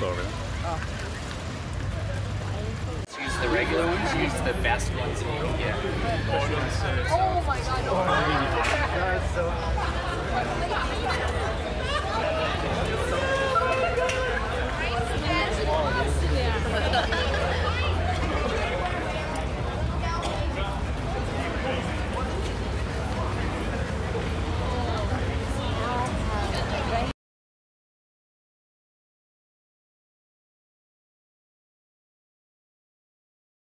go over there. Oh. Use the regular ones, use the best ones that you can get. Oh my god, no.